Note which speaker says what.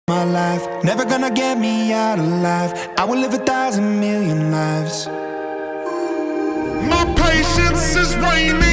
Speaker 1: my life, never gonna get me out alive. I will live 1,000,000,000 lives.
Speaker 2: My patience is waning.